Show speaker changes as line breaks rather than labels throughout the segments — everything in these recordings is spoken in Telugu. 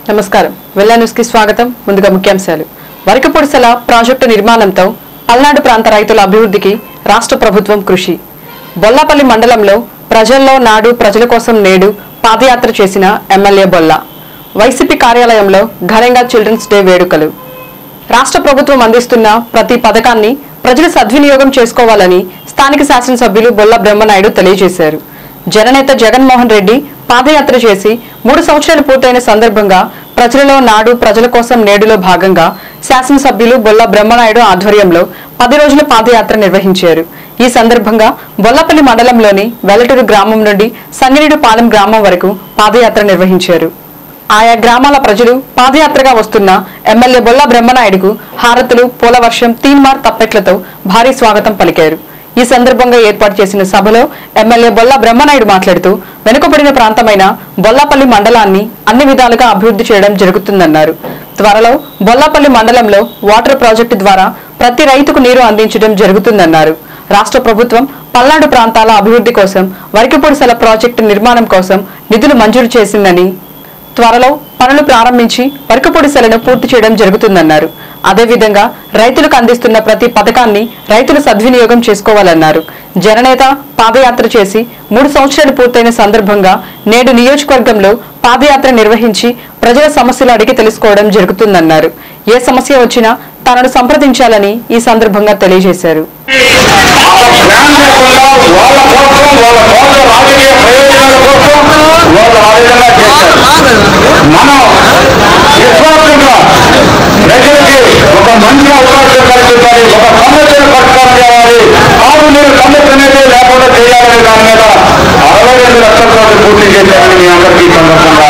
నమస్కారం వెల్లా న్యూస్ కి స్వాగతం. ముందుగా ముఖ్యాంశాలు. వరికపొడిసెల ప్రాజెక్టు నిర్మాణంతో పల్నాడు ప్రాంత రైతుల అభివృద్ధికి రాష్ట్ర ప్రభుత్వం కృషి. బొల్లాపల్లి మండలంలో ప్రజల్లో నాడు ప్రజల కోసం నేడు పాదయాత్ర చేసిన ఎమ్మెల్యే బొల్లా. వైసీపీ కార్యాలయంలో ఘనంగా చిల్డ్రన్స్ డే వేడుకలు. రాష్ట్ర ప్రభుత్వం అందిస్తున్న ప్రతి పథకాన్ని ప్రజలు సద్వినియోగం చేసుకోవాలని స్థానిక శాసనసభ్యులు బొల్ల బ్రహ్మనాయుడు తెలియజేశారు. జననేత జగన్మోహన్ రెడ్డి పాదయాత్ర చేసి 3 సంవత్సరాలు పూర్తయిన సందర్భంగా ప్రజలలో నాడు ప్రజల కోసం నేడులో భాగంగా శాసనసభ్యులు బొల్ల బ్రహ్మనాయుడు ఆధ్వర్యంలో 10 రోజుల పాదయాత్ర నిర్వహించారు. ఈ సందర్భంగా బొల్లపల్లి మండలంలోని వెల్లటూరు గ్రామం నుండి సంగిరెడ్డిపాలెం గ్రామం వరకు పాదయాత్ర నిర్వహించారు. ఆయా గ్రామాల ప్రజలు పాదయాత్రగా వస్తున్న ఎమ్మెల్యే బొల్ల బ్రహ్మనాయుడుకు హారతులు, పూలవర్షం, తీన్మార్ తప్పెట్లతో భారీ స్వాగతం పలికారు. ఈ సందర్భంగా ఏర్పాటు చేసిన సభలో ఎమ్మెల్యే బొల్ల బ్రహ్మనాయుడు మాట్లాడుతూ వెనుకబడిన ప్రాంతమైన బొల్లాపల్లి మండలాన్ని అన్ని విధాలుగా అభివృద్ధి చేయడం జరుగుతుందన్నారు. త్వరలో బొల్లాపల్లి మండలంలో వాటర్ ప్రాజెక్టు ద్వారా ప్రతి రైతుకు నీరు అందించడం జరుగుతుందన్నారు. రాష్ట్ర ప్రభుత్వం పల్నాడు ప్రాంతాల అభివృద్ధి కోసం వరికపొడిసెల ప్రాజెక్టు నిర్మాణం కోసం నిధులు మంజూరు చేసిందని, త్వరలో పనులు ప్రారంభించి వరికపొడిసెలను పూర్తి చేయడం జరుగుతుందన్నారు. అదేవిధంగా రైతులకు అందిస్తున్న ప్రతి పథకాన్ని రైతులు సద్వినియోగం చేసుకోవాలన్నారు. జననేత పాదయాత్ర చేసి 3 సంవత్సరాలు పూర్తయిన సందర్భంగా నేడు నియోజకవర్గంలో పాదయాత్ర నిర్వహించి ప్రజల సమస్యలు అడిగి తెలుసుకోవడం జరుగుతుందన్నారు. ఏ సమస్య వచ్చినా తనను సంప్రదించాలని ఈ సందర్భంగా తెలియజేశారు.
ప్రజలకి ఒక మంచి అవకాశం కల్పించాలి, ఒక సమస్యను పరిష్కారం చేయాలి, కాదు మీరు సమస్య అనేది లేకుండా చేయాలనే దాని మీద 62 లక్షల కోట్లు పూర్తి చేశారని మీ అందరికీ సందర్భంగా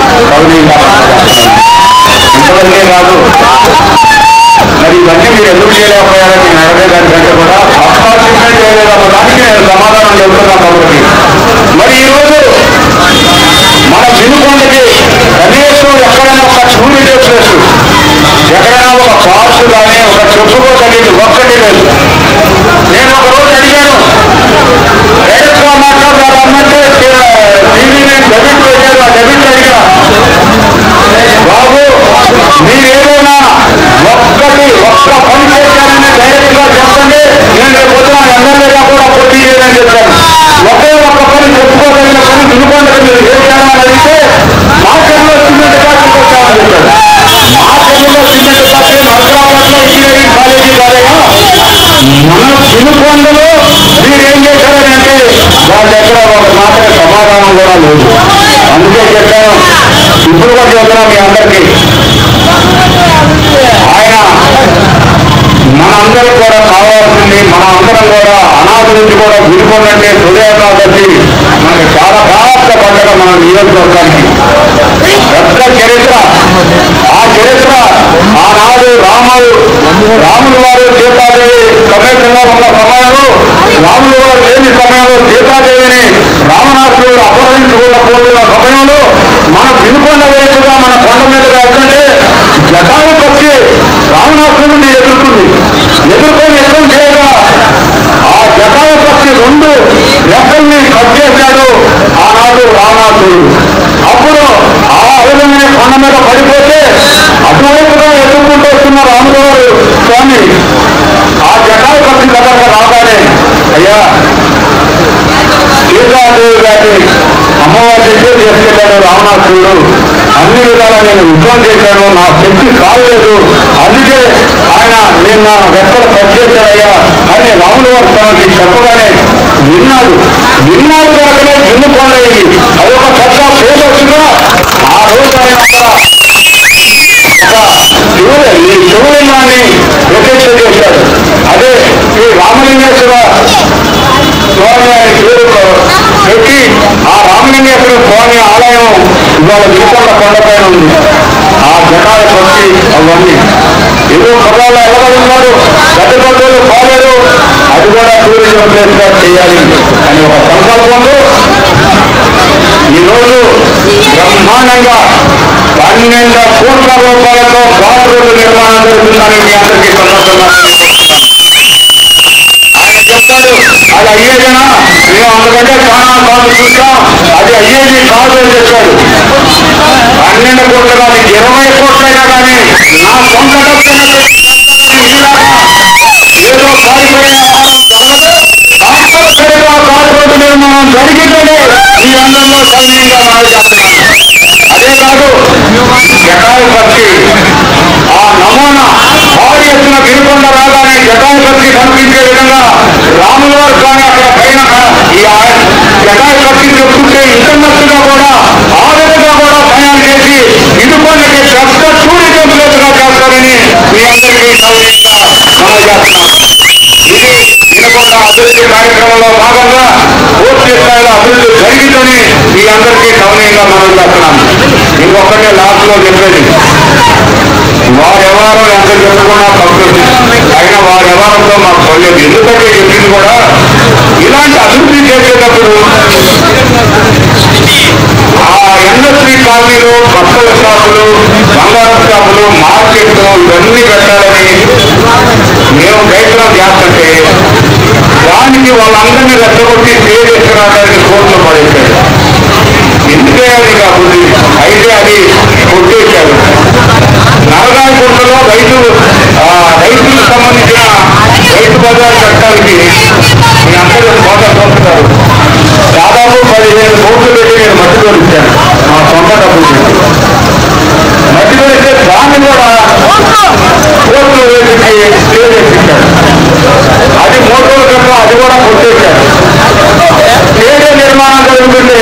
ఇంతవరకే కాదు. మరి ఇవన్నీ మీరు ఎందుకు చేయలేకపోయారని నేను అడగేదానికంటే కూడా అప్పార్ట్మెంట్ చేయలేదన్న దానికి నేను సమాధానం చెబుతున్నాను కాబట్టి. మరి ఈరోజు మన వినుకొండకి కనీసం ఎక్కడైనా ఒక టూరిజం ప్లేస్, ఎక్కడైనా ఒక పార్కు కానీ ఒక చెప్పుకోగలిగింది ఒక్కటి లేదు. నేను ఒక రోజు అడిగాను, డైరెక్ట్ గా మాట్లాడాలంటే టీవీ నేను డెబిట్ పెట్టాను. ఆ డెబిట్ అడిగా, బాబు మీరేదైనా ఒక్క పని చేశానని డైరెక్ట్ గా చెప్పండి, నేను రేపు పొద్దున ఎమ్మెల్యేగా కూడా పోటీ చేయాలని చెప్పాను. ఒకే ఒక్క పని చెప్పుకోగలిగిన పని వినుకొండకి మీరు చేశానని అడిగితే మార్కెట్లో సిమెంట్ ఫ్యాక్టరీ వచ్చామని చెప్పారు. మార్కెట్లో సిమెంట్ ఫ్యాక్టరీ హైదరాబాద్లో ఇంజనీరింగ్ కాలేజీ కాదయా, మన వినుకొండలో మీరేం చేశారని అంటే వాళ్ళ దగ్గర ఒక మాట సమాధానం కూడా లేదు. అందుకే చెప్పాను, ఇప్పుడు కూడా చెప్తున్నాం మీ అందరికీ, ఆయన మనందరం కూడా కావాల్సింది, మన అందరం కూడా అనాథ నుంచి కూడా వినుకొండంటే హృదయనాథి మనకి చాలా ప్రాప్త పండుగ మన నియోజకవర్గానికి. పెద్ద చరిత్ర. ఆ చరిత్ర ఆనాడు రాములు వారు సీతాదేవి సమేతంగా ఉన్న సమయంలో, రాములు వారు లేని సమయంలో సీతాదేవిని రావణాసురుడు అపహరించుకున్న పోతున్న సమయంలో మన వినుకొండ వైపుగా మన కొండ మీదుగా వెళ్తుంటే జటాలు పక్షి రావణాసురుడిని ఎదుర్కొని యుద్ధం చేయగా ఆ జటాలు పక్షి 2 రెక్కల్ని కట్ చేశాడు ఆనాడు రావణాసురుడు. అప్పుడు ఆ అరుదమైన కొండ మీద పడిపోతే అటువైపుగా ఎదుర్కొంటూ వస్తున్న రాముల వారు స్వామి ఆ జటాలు పక్షి దగ్గర రాగానే, అయ్యా సీతాదేవి గారి అమ్మవారి దగ్గర చేసుకెళ్ళాడు రావణాసురుడు, అన్ని విధాలా నేను యుద్ధం చేశాను, నా శక్తి కాలేదు, అందుకే ఆయన నేను నా రెక్కలు కట్ చేశాడయ్యా అని రాముల వారి స్వామికి చెప్పగానే విన్నాడు కనుకనే వినుకొండయింది. అదొక పెద్ద ఫేమస్గా ఆ రోజు ఆయన ఈ శివలింగాన్ని ప్రతిష్ఠ చేశాడు. అదే ఈ రామలింగేశ్వర స్వామి ఆయన పేరు పెట్టి ఆ రామలింగేశ్వర స్వామి ఆలయం ఇవాళ వినుకొండ కొండపైన ఉంది. ఆ జటాల పక్షి అవన్నీ ఏదో పదాలు ఎవరు ఉన్నారు, పెద్ద పద్ధతులు కాలేదు, అది కూడా టూరిజం ప్లేస్ గా చేయాలి అని ఒక సంకల్పంలో ఈరోజు బ్రహ్మాండంగా 12 కోట్ల రూపాయలతో ఘాట్ రోడ్డు నిర్మాణం జరుగుతుందని మీ అందరికీ సందర్భంగా ఆయన చెప్తాడు. అది అయ్యేదేనా, మేము అందుకంటే చాలా బాగా చూస్తాం, అది అయ్యేది కాదు అని చెప్పాడు. 12 కోట్లు కాదు 20 కోట్లైనా కానీ నా సొంత డబ్బులు ఏదో పారిపోయిన తప్పనిసరిగా కార్పొరేట్ నిర్మాణం జరిగితేనే ఈ అందరిలో సౌమ్యంగా మాట్లాడుతున్నాను. అదే కాదు జటాయుపతికి ఆ నమూనా భారీ ఎత్తున వినుకొండ రాగానే జటాయుపతికి కనిపించే విధంగా రాముల వారు కానీ అక్కడ పైన ఈ జటాయుపతికి చెప్తుంటే ఇంటర్నెట్గా కూడా ఆ విధంగా కూడా ప్రయాణం చేసి వినుకొండకి పెద్ద చూడి చెంపులేదుగా చేస్తారని మీ అందరికీ సౌమ్యంగా తెలియజేస్తున్నాను. ఇది వినుకొండ అభివృద్ధి కార్యక్రమంలో భాగంగా పూర్తి స్థాయిలో అభివృద్ధి జరిగిందని మీ అందరికీ సౌమ్యంగా మనం చేస్తున్నాను. ఇంకొకటే లాస్ట్ లో చెప్పేది, వారెవరో ఎంత చెప్పుకున్నా తప్పదు, అయినా వారెవరంతో మాకు తెలియదు. ఎందుకంటే చెప్పింది కూడా ఇలాంటి అభివృద్ధి చేసేటప్పుడు ఆ ఇండస్ట్రీ కాలనీలు, బట్టల షాపులు, బంగారం షాపులు, మార్కెట్లు ఇవన్నీ పెట్టాలని మేము ప్రయత్నం చేస్తుంటే దానికి వాళ్ళందరినీ రెచ్చగొట్టి స్టేజ్ ఎక్కడానికి కోర్టులో పడేశారు. ఎందుకే అది కాబట్టి అయితే అది కొట్టేశారు. నరగాయకుంటలో రైతులకు సంబంధించిన రైతు బజార్ చట్టానికి మీ అందరూ కోట చూస్తున్నారు. దాదాపు 15 కోట్లు పెట్టి నేను మట్టి కొనిచ్చాను మా సొంత డబ్బులు పెట్టి. మట్టి కొనిస్తే దాన్ని కూడా కోర్టులో వేసి స్టేజ్ ఎక్కించాడు. అది 3 రోజుల క్రితం అది కూడా కొట్టేశారు. స్టేజ్ నిర్మాణం జరుగుతుంటే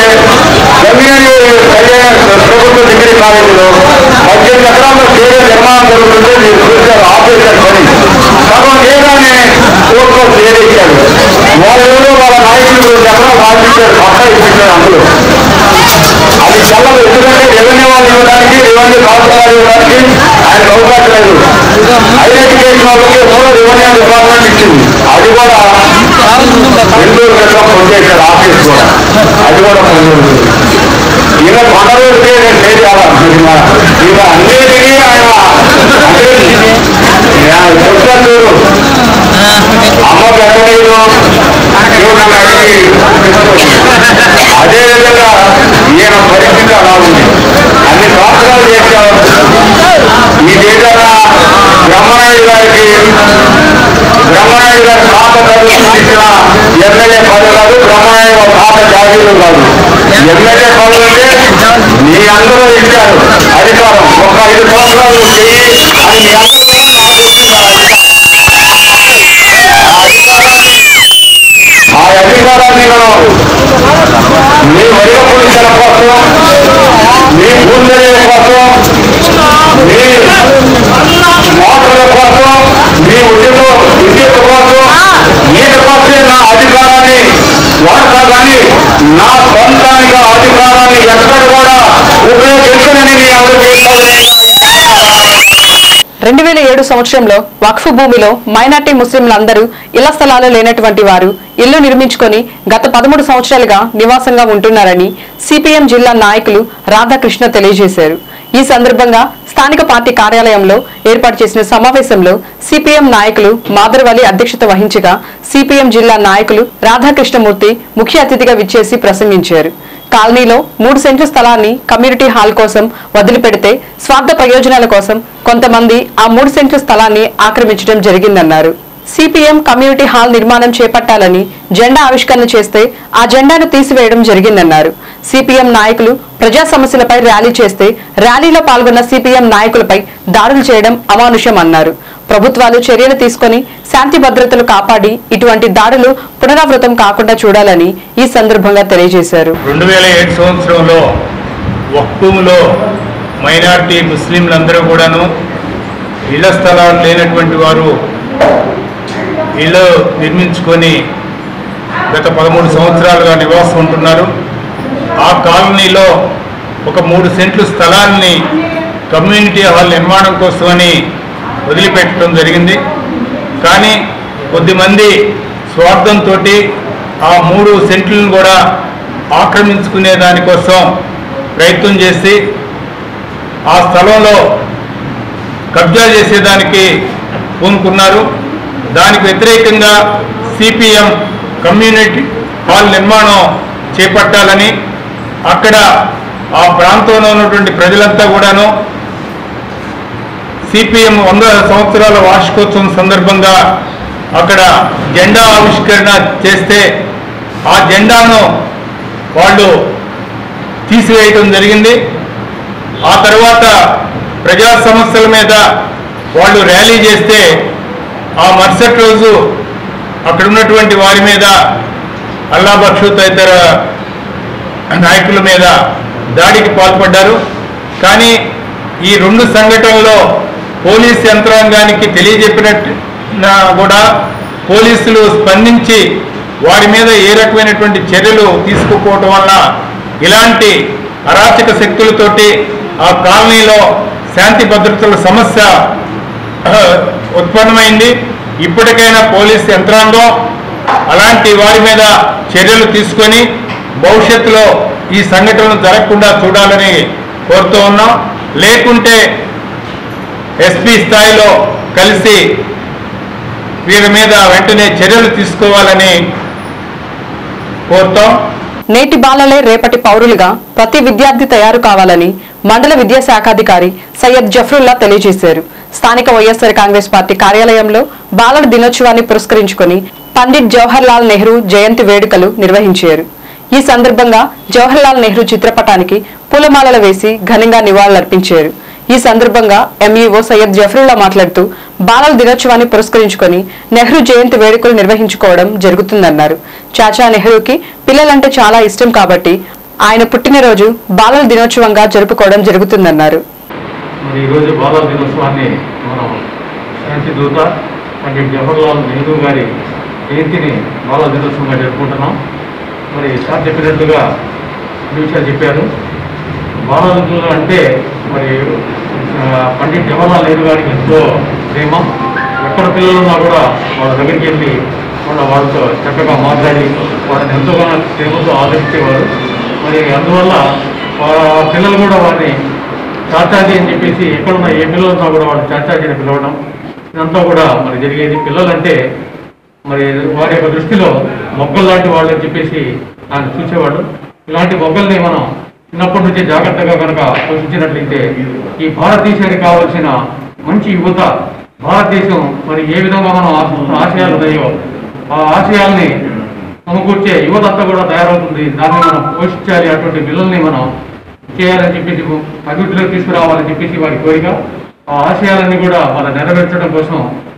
ప్రభుత్వ డిగ్రీ కాలేజీలో 18 ఎకరాల్లో స్టేజ్ నిర్మాణం జరుగుతుంటే మీరు చూశారు, ఆపరేషన్ పని సగం చేయగానే కోర్టులో స్టేజ్ ఇచ్చారు. వాళ్ళు వాళ్ళ నాయకులు 2 ఎకరాలు రాసిచ్చారు, పక్కా ఇప్పించారు. అందులో అది చల్లదు. ఎందుకంటే రెవెన్యూ వాళ్ళు ఇవ్వడానికి, రెవెన్యూ కాల్పులు ఇవ్వడానికి ఆయనకు అవకాశం లేదు. హైయర్ ఎడ్యుకేషన్ వాళ్ళకి కూడా రెవెన్యూ డిపార్ట్మెంట్ ఇచ్చింది. అది కూడా 2 రోజుల క్రితం పొందేశారు ఆఫీస్ కూడా. అది కూడా పొందుతుంది. ఈయన కొండలూరుకే నేను చేయాలి. ఈయన అన్నిటికీ ఆయన అంటే అమ్మ పెట్టలేదు. అదేవిధంగా ఈయన పరిస్థితి అలా ఉంది. అన్ని సంవత్సరాలు చేశారు. ఈ ఏదైనా బ్రహ్మనాయుడు గారి పాత ప్రభుత్వం ఇచ్చిన ఎమ్మెల్యే పదవి కాదు, బ్రహ్మనాయుడు పాత జాతీయులు కాదు. ఎమ్మెల్యే పదవి అంటే మీ అందరూ ఇచ్చారు అధికారం. ఒక 5 సంవత్సరాలు చెయ్యి అని మీ అందరూ ఆ అధికారాన్ని మీ వరిగ పురుషుల కోసం, మీ భూముల కోసం, మీ మోటార్ల కోసం, మీ విద్యుత్ కోసం, వీటి కోసమే నా అధికారాన్ని వాడతా కానీ నా సొంతానికి అధికారాన్ని ఎక్కడ కూడా ఉపయోగించనని మీ అందరికీ
2007 సంవత్సరంలో వక్ఫ్ భూమిలో మైనార్టీ ముస్లింలందరూ ఇళ్ల స్థలాలు లేనటువంటి వారు ఇల్లు నిర్మించుకొని గత 13 సంవత్సరాలుగా నివాసంగా ఉంటున్నారని సిపిఎం జిల్లా నాయకులు రాధాకృష్ణ తెలియజేశారు. ఈ సందర్భంగా స్థానిక పార్టీ కార్యాలయంలో ఏర్పాటు చేసిన సమావేశంలో సిపిఎం నాయకులు మాదర్వలి అధ్యక్షత వహించగా సిపిఎం జిల్లా నాయకులు రాధాకృష్ణమూర్తి ముఖ్య అతిథిగా విచ్చేసి ప్రసంగించారు. కాలనీలో 3 సెంట్ల స్థలాన్ని కమ్యూనిటీ హాల్ కోసం వదిలిపెడితే స్వార్థ ప్రయోజనాల కోసం కొంతమంది ఆ 3 సెంట్ల స్థలాన్ని ఆక్రమించడం జరిగిందన్నారు. సిపిఎం కమ్యూనిటీ హాల్ నిర్మాణం చేపట్టాలని జెండా ఆవిష్కరణ చేస్తే ఆ జెండాను తీసివేయడం జరిగిందన్నారు. సిపిఎం నాయకులు ప్రజా సమస్యలపై ర్యాలీ చేస్తే ర్యాలీలో పాల్గొన్న సిపిఎం నాయకులపై దాడులు చేయడం అమానుషం అన్నారు. ప్రభుత్వాలు చర్యలు తీసుకుని శాంతి భద్రతలు కాపాడి ఇటువంటి దాడులు పునరావృతం కాకుండా చూడాలని ఈ సందర్భంగా తెలియజేశారు.
2007 సంవత్సరంలో వక్ఫ్లో మైనార్టీ ముస్లింలందరూ కూడాను ఇళ్ల స్థలాలు లేనటువంటి వారు ఇళ్ళు నిర్మించుకొని గత 13 సంవత్సరాలుగా నివాసం ఉంటున్నారు. ఆ కాలనీలో ఒక 3 సెంట్లు స్థలాన్ని కమ్యూనిటీ హాల్ నిర్మాణం కోసమని వదిలిపెట్టడం జరిగింది. కానీ కొద్దిమంది స్వార్థంతో ఆ 3 సెంట్లను కూడా ఆక్రమించుకునే దానికోసం ప్రయత్నం చేసి ఆ స్థలంలో కబ్జా చేసేదానికి పూనుకున్నారు. దానికి వ్యతిరేకంగా సిపిఎం కమ్యూనిటీ హాల్ నిర్మాణం చేపట్టాలని అక్కడ ఆ ప్రాంతంలో ఉన్నటువంటి ప్రజలంతా కూడాను సిపిఎం 100 సంవత్సరాల వార్షికోత్సవం సందర్భంగా అక్కడ జెండా ఆవిష్కరణ చేస్తే ఆ జెండాను వాళ్ళు తీసివేయడం జరిగింది. ఆ తర్వాత ప్రజా సమస్యల మీద వాళ్ళు ర్యాలీ చేస్తే ఆ మరుసటి రోజు అక్కడ ఉన్నటువంటి వారి మీద అల్లాబక్షు తదితర నాయకుల మీద దాడికి పాల్పడ్డారు. కానీ ఈ 2 సంఘటనల్లో పోలీస్ యంత్రాంగానికి తెలియజెప్పినట్టు కూడా పోలీసులు స్పందించి వారి మీద ఏ రకమైనటువంటి చర్యలు తీసుకోకపోవటం వల్ల ఇలాంటి అరాచక శక్తులతోటి ఆ కాలనీలో శాంతి భద్రతల సమస్య ఉత్పన్నమైంది. ఇప్పటికైనా పోలీస్ యంత్రాంగం అలాంటి వారి మీద చర్యలు తీసుకొని భవిష్యత్తులో ఈ సంఘటనలు జరగకుండా చూడాలని కోరుతూ ఉన్నాం. లేకుంటే ఎస్పీ స్థాయిలో కలిసి వీరి మీద వెంటనే చర్యలు తీసుకోవాలని కోరుతాం.
నేటి బాలలే రేపటి పౌరులుగా ప్రతి విద్యార్థి తయారు కావాలని మండల విద్యాశాఖాధికారి సయ్యద్ జఫ్రుల్లా తెలియజేశారు. స్థానిక వైఎస్ఆర్ కాంగ్రెస్ పార్టీ కార్యాలయంలో బాలల దినోత్సవాన్ని పురస్కరించుకుని పండిట్ జవహర్ లాల్ నెహ్రూ జయంతి వేడుకలు నిర్వహించారు. ఈ సందర్భంగా జవహర్ లాల్ నెహ్రూ చిత్రపటానికి పూలమాలలు వేసి ఘనంగా నివాళులర్పించారు. ఈ సందర్భంగా ఎంఈఓ సయ్యద్ జఫ్రుల్లా మాట్లాడుతూ బాలల దినోత్సవాన్ని పురస్కరించుకుని నెహ్రూ జయంతి వేడుకలు నిర్వహించుకోవడం జరుగుతుందన్నారు. చాచా నెహ్రూకి పిల్లలంటే చాలా ఇష్టం కాబట్టి ఆయన పుట్టినరోజు బాలల దినోత్సవంగా జరుపుకోవడం జరుగుతుందన్నారు.
ఈరోజు బాలల దినోత్సవాన్ని మనం శాంతి దూత పండిట్ జవహర్ లాల్ నెహ్రూ గారి జయంతిని బాలల దినోత్సవంగా జరుపుకుంటున్నాం. మరి సార్ చెప్పినట్లుగా విషయాలు చెప్పారు. బాలలు అంటే మరి పండిట్ జవహర్ లాల్ నెహ్రూ గారికి ఎంతో ప్రేమ. ఎక్కడ పిల్లలున్నా కూడా వాళ్ళ దగ్గరికి వెళ్ళి వాళ్ళతో చక్కగా మాట్లాడి వాళ్ళని ఎంతగానో ప్రేమతో ఆదరించేవారు. మరి అందువల్ల పిల్లలు కూడా వారిని చాచాజీ అని చెప్పేసి ఎక్కడున్న ఏ పిల్లలున్నా కూడా వాళ్ళు చాచాజీ అని పిలవడం ఇదంతా కూడా మరి జరిగేది. పిల్లలంటే మరి వారి యొక్క దృష్టిలో మొగ్గలు లాంటి వాళ్ళు అని చెప్పేసి ఆయన చూసేవాడు. ఇలాంటి మొగ్గల్ని మనం చిన్నప్పటి నుంచి జాగ్రత్తగా కనుక పోషించినట్లయితే ఈ భారతదేశానికి కావాల్సిన మంచి యువత, భారతదేశం మరి ఏ విధంగా మనం ఆశయాలు ఉన్నాయో ఆ ఆశయాల్ని సమకూర్చే యువత అంతా కూడా తయారవుతుంది. దాన్ని మనం పోషించాలి, అటువంటి పిల్లల్ని మనం చేయాలని చెప్పేసి అభివృద్ధిలోకి తీసుకురావాలని చెప్పేసి వారి కోరిక. ఆ ఆశయాలన్నీ కూడా వాళ్ళ నెరవేర్చడం కోసం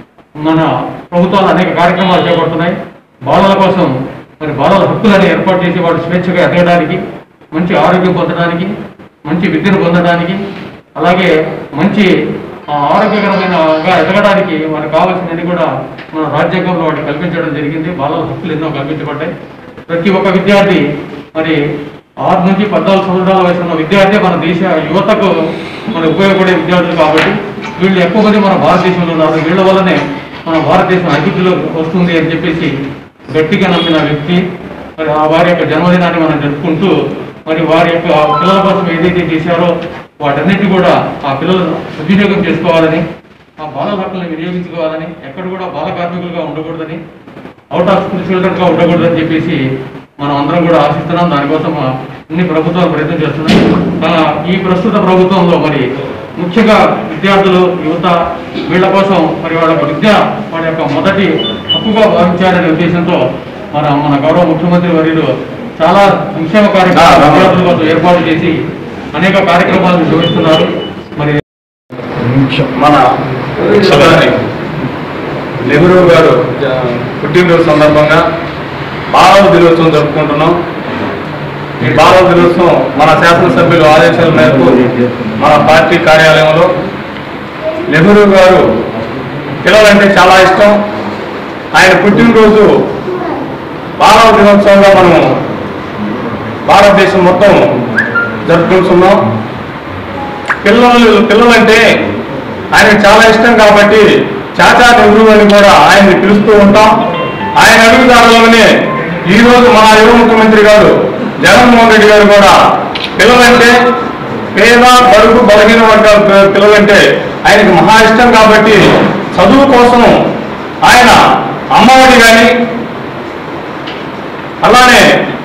మన ప్రభుత్వాలు అనేక కార్యక్రమాలు చేపడుతున్నాయి. బాలల కోసం మరి బాలల హక్కులను ఏర్పాటు చేసి వాడు స్వేచ్ఛగా ఎదగడానికి, మంచి ఆరోగ్యం పొందడానికి, మంచి విద్యను పొందడానికి, అలాగే మంచి ఆరోగ్యకరమైనగా ఎదగడానికి వారికి కావాల్సినవి కూడా మన రాజ్యాంగంలో వాటికి కల్పించడం జరిగింది. బాలల హక్కులు ఎన్నో కల్పించబడ్డాయి. ప్రతి ఒక్క విద్యార్థి మరి 6 నుంచి 14 సంవత్సరాల వయసు ఉన్న విద్యార్థి మన దేశ యువతకు మన ఉపయోగపడే విద్యార్థులు కాబట్టి వీళ్ళు ఎక్కువ మంది మన భారతదేశంలో ఉన్నారు. వీళ్ళ వల్లనే మన భారతదేశం అభివృద్ధిలో వస్తుంది అని చెప్పేసి గట్టిగా నమ్మిన వ్యక్తి. మరి వారి యొక్క జన్మదినాన్ని మనం జరుపుకుంటూ మరి వారి యొక్క పిల్లల కోసం ఏదైతే చేశారో వాటన్నిటి కూడా ఆ పిల్లలు సద్వినియోగం చేసుకోవాలని, ఆ బాలల హక్కులను వినియోగించుకోవాలని, ఎక్కడ కూడా బాల కార్మికులుగా ఉండకూడదని, అవుట్ ఆఫ్ స్కూల్ చిల్డ్రన్గా ఉండకూడదని చెప్పేసి మనం అందరం కూడా ఆశిస్తున్నాం. దానికోసం అన్ని ప్రభుత్వాలు ప్రయత్నం చేస్తున్నాయి. ఈ ప్రస్తుత ప్రభుత్వంలో మరి ముఖ్యంగా విద్యార్థులు, యువత వీళ్ళ కోసం మరి వాళ్ళ యొక్క విద్య వాళ్ళ యొక్క మొదటి హక్కుగా భావించాలనే ఉద్దేశంతో మన గౌరవ ముఖ్యమంత్రి వర్యులు చాలా సంక్షేమ కార్యక్రమాలు విద్యార్థుల కోసం ఏర్పాటు చేసి అనేక కార్యక్రమాలు నిర్వహిస్తున్నారు. మరి
మన నెహ్రూ గారు పుట్టినరోజు సందర్భంగా బాలల దినోత్సవం జరుపుకుంటున్నాం. ఈ బాలల దినోత్సవం మన శాసనసభ్యులు ఆదేశాల మేరకు మన పార్టీ కార్యాలయంలో నెహ్రూ గారు పిల్లలంటే చాలా ఇష్టం. ఆయన పుట్టినరోజు బాలల దినోత్సవంగా మనం భారతదేశం మొత్తం జరుపుకుంటున్నాం. పిల్లలంటే ఆయనకు చాలా ఇష్టం కాబట్టి చాచా నెహ్రూ అని కూడా ఆయన్ని పిలుస్తూ ఉంటాం. ఆయన అడుగుదారులోనే ఈరోజు మన యువ ముఖ్యమంత్రి గారు జగన్మోహన్ రెడ్డి గారు కూడా పిల్లలంటే పేద బడుగు బలహీన వర్గాల పిల్లలంటే ఆయనకు మహా ఇష్టం కాబట్టి చదువు కోసం ఆయన అమ్మఒడి కానీ అలానే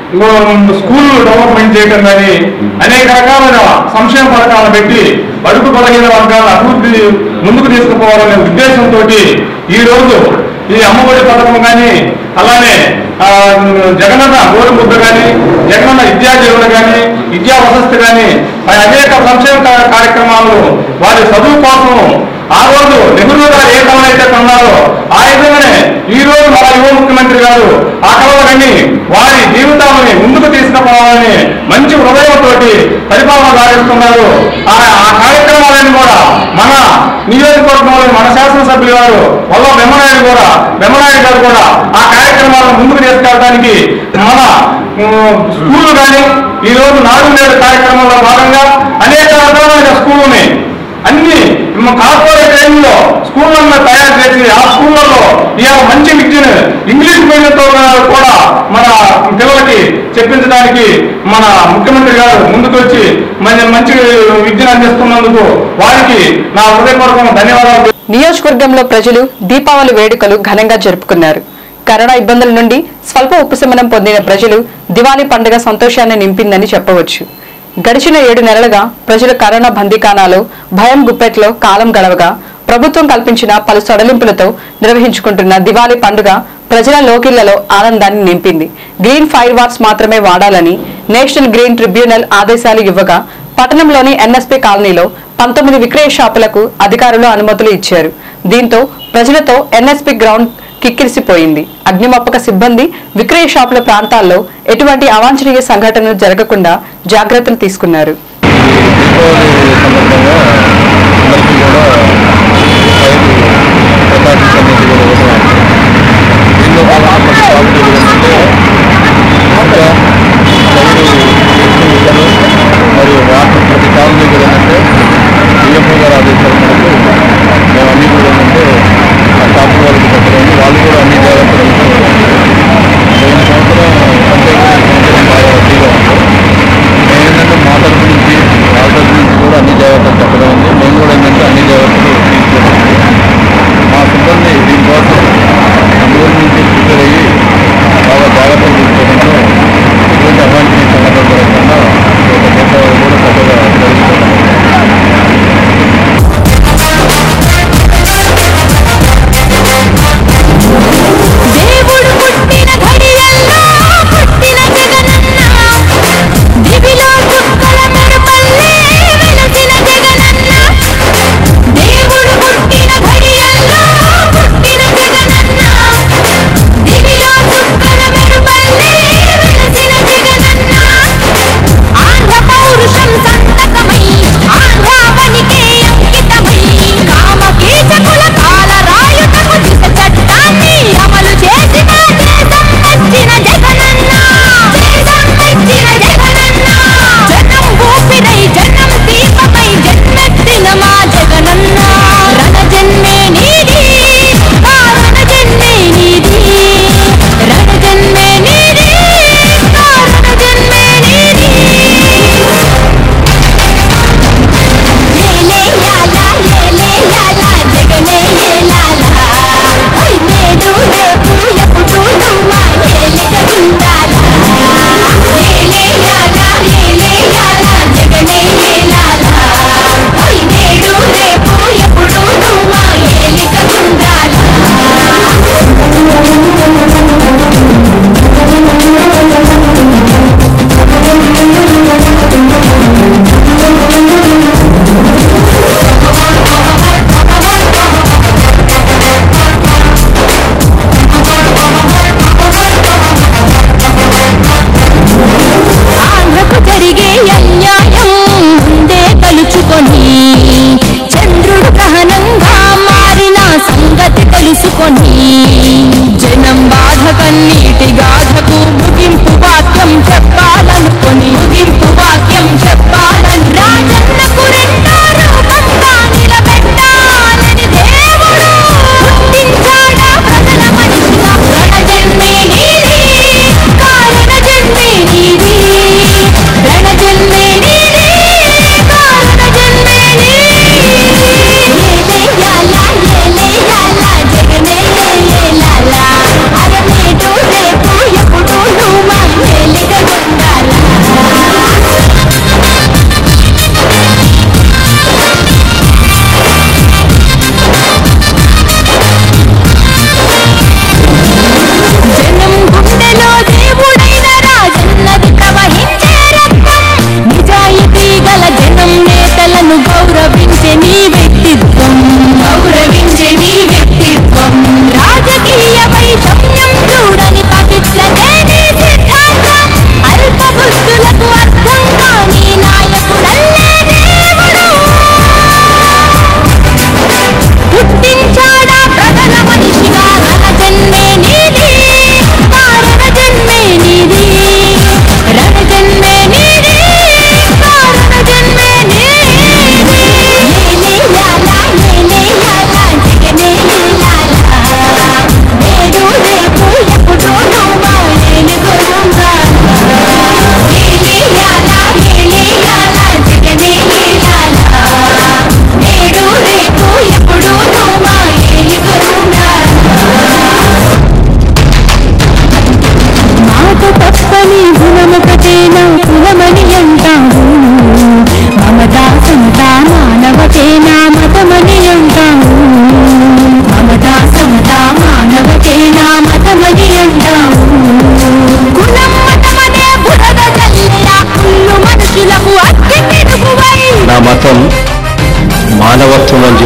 స్కూల్ డెవలప్మెంట్ చేయడం కానీ అనేక రకాలైన సంక్షేమ పథకాలను పెట్టి అడుగు బలహీన వర్గాల అభివృద్ధి ముందుకు తీసుకుపోవాలనే ఉద్దేశంతో ఈ రోజు ఈ అమ్మఒడి పథకం కానీ అలానే జగనన్న గోరు ముద్ద కానీ జగనన్న విద్యా జీవన కానీ విద్యా వసతి కానీ అనేక సంక్షేమ కార్యక్రమాలు వారి చదువు కోసం ఆ రోజు నెహ్రూ గారు ఏ కళ అయితే కొన్నారో ఆ విధంగానే ఈ రోజు మన యువ ముఖ్యమంత్రి గారు ఆ కళలని వారి జీవితాలని ముందుకు తీసుకుపోవాలని మంచి హృదయంతో పరిపాలన సాగిస్తున్నారు. ఆ కార్యక్రమాలను కూడా మన నియోజకవర్గంలో మన శాసనసభ్యులు గారు వల్ల వెమ్మనాయుడు గారు కూడా ఆ కార్యక్రమాలను ముందుకు తీసుకెళ్ళడానికి మన స్కూళ్ళు కానీ ఈ రోజు నాడు నేడు కార్యక్రమంలో భాగంగా అనేక రకాలైన స్కూళ్ళని అన్ని కార్పొరేట్ రేంజ్లో స్కూళ్ళను తయారు చేసి ఆ స్కూళ్ళలో ఇవాళ మంచి విద్యను ఇంగ్లీష్ మీడియంతో కూడా మన పిల్లలకి చెప్పించడానికి మన ముఖ్యమంత్రి గారు ముందుకు వచ్చి మంచి విద్యను అందిస్తున్నందుకు వారికి నా హృదయపూర్వక ధన్యవాదాలు.
నియోజకవర్గంలో ప్రజలు దీపావళి వేడుకలు ఘనంగా జరుపుకున్నారు. కరోనా ఇబ్బందుల నుండి స్వల్ప ఉపశమనం పొందిన ప్రజలు దివాళీ పండుగ సంతోషాన్ని నింపిందని చెప్పవచ్చు. గడిచిన 7 నెలలుగా ప్రజలు కరోనా బందీకానాలో భయం గుప్పెట్లో కాలం గడవగా ప్రభుత్వం కల్పించిన పలు సడలింపులతో నిర్వహించుకుంటున్న దివాళీ పండుగ ప్రజల లోకిళ్లలో ఆనందాన్ని నింపింది. గ్రీన్ ఫైర్ వార్స్ మాత్రమే వాడాలని నేషనల్ గ్రీన్ ట్రిబ్యునల్ ఆదేశాలు ఇవ్వగా పట్టణంలోని ఎన్ఎస్పీ కాలనీలో 19 విక్రయ షాపులకు అధికారులు అనుమతులు ఇచ్చారు. దీంతో ప్రజలతో ఎన్ఎస్పీ గ్రౌండ్ కిక్కిరిసిపోయింది. అగ్నిమాపక సిబ్బంది విక్రయ షాపుల ప్రాంతాల్లో ఎటువంటి అవాంఛనీయ సంఘటనలు జరగకుండా జాగ్రత్తలు తీసుకున్నారు.
వాళ్ళు కూడా అన్ని జాగ్రత్తలు పోయిన సంవత్సరం అంటే ఏంటంటే మా తరఫు నుంచి వాళ్ళ తరఫు నుంచి కూడా అన్ని జాగ్రత్తలు చెప్పడం ఉంది. మేము కూడా ఏంటంటే అన్ని జాగ్రత్తలు తీసుకున్నాం. మా సిబ్బంది దీనికోసం అందరి నుంచి ప్రిపేర్ అయ్యి బాగా జాగ్రత్తలు తీసుకోవడంతో ఎటువంటి అవాంఛనీయ సంఘటన జరగకుండా దీపావళి కూడా చక్కగా జరుగుతున్నాం.
జనం బాధ కన్నీటి గాథకు ముగింపు వాక్యం చెప్పాలనుకొని రాజన్నకు రెండో రూపంగా నిలబెట్టాలని దేవుడు పుట్టించాడా ప్రజల మనిషిగా. రణజన్మే నీది, కారణ జన్మే నీది, రణజన్మే నీది, కారణ జన్మే నీది. జగనే ఏలాలా అరనేటు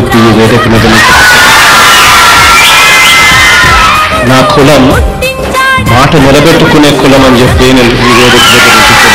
చెప్పి ఈ వేదిక మీద నా కులం మాట నిలబెట్టుకునే కులం అని చెప్పి నేను ఈ వేదిక మీద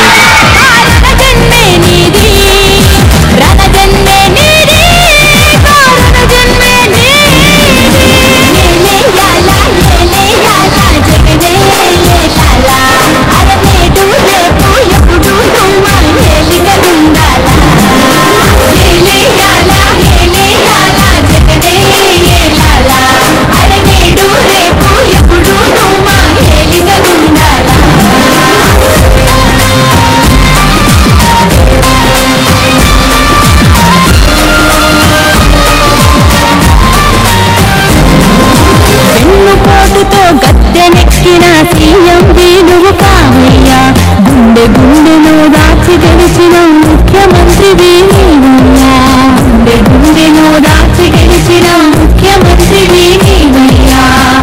గద్దెనెక్కిన సీఎం వేణువు కావయ్యా గుండె గుండెలో దాచి గెలిచిన ముఖ్యమంత్రి వేణువయ్యా గుండె గుండెలో దాచి గెలిచిన ముఖ్యమంత్రి వేణువయ్యా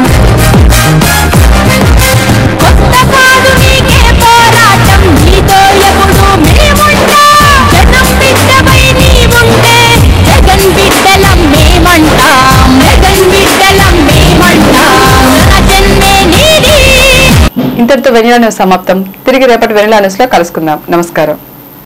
కొత్త కాదు నీకే పోరాటం నీతో ఎప్పుడు మేముంటా జనం బిడ్డపై నీవుంటే జగన్ బిడ్డలం మేమంటాం జగన్ బిడ్డలం మేమంటాం
ఇంతటితో వెన్నెల న్యూస్ సమాప్తం. తిరిగి రేపటి వెన్నెల న్యూస్ లో కలుసుకుందాం. నమస్కారం.